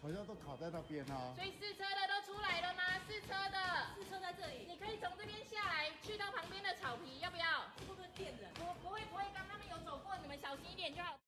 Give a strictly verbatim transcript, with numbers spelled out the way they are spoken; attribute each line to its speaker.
Speaker 1: 好像都卡在那边啊。
Speaker 2: 所以试车的都出来了吗？试车的，
Speaker 3: 试车在这里，
Speaker 2: 你可以从这边下来，去到旁边的草皮，要不要？
Speaker 3: 会不会电人？
Speaker 2: 不，不会，不会，刚刚他们有走过，你们小心一点就好。